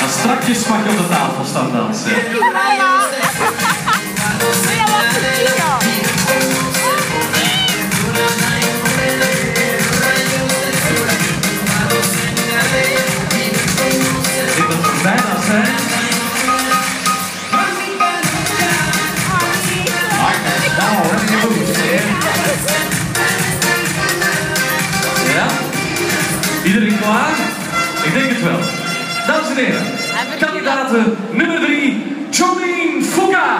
Strakjes mag je op de tafel staan dansen. Ik wil het bijna zijn. Ja? Iedereen klaar? Ik denk het wel. Dames en heren, kandidaten nummer 3, Jolene Fuga.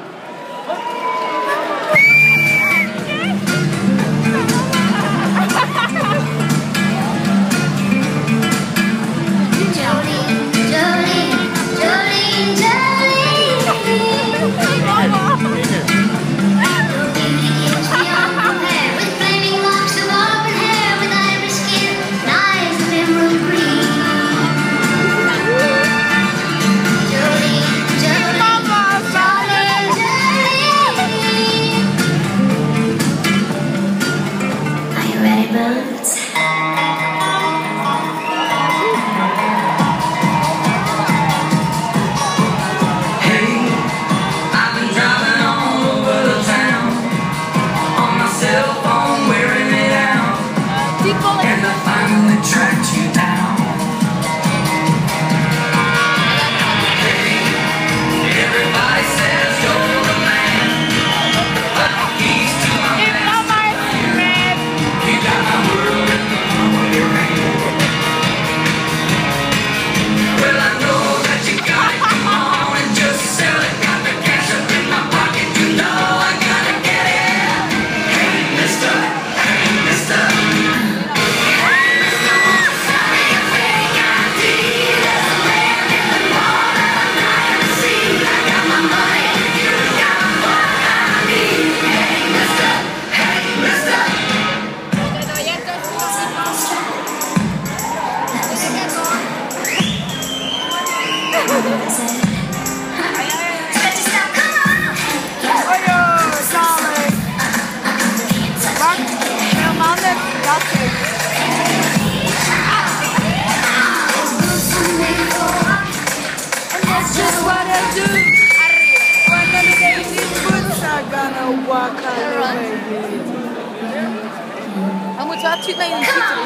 We moeten wel natuurlijk mee in de titel.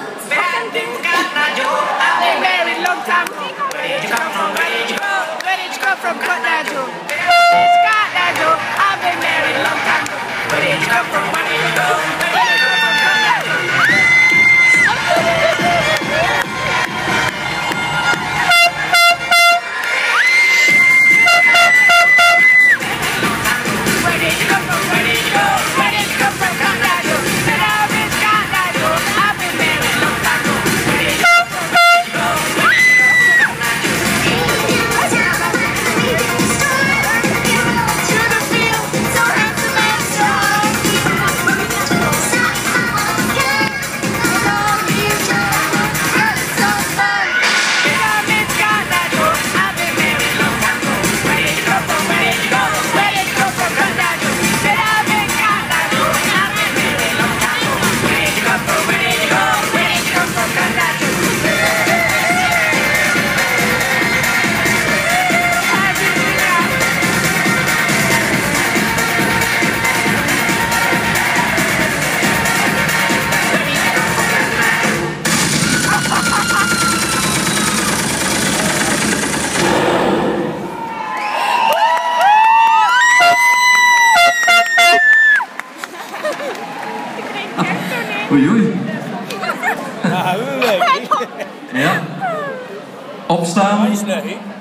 They married long time ago. Where did you come from? Where did you go? Where did you come from? Scotland, I've been married long time ago. Where did you come from? Where did you go? Where did you come from? Oei, oei. Ja, Ja. Opstaan.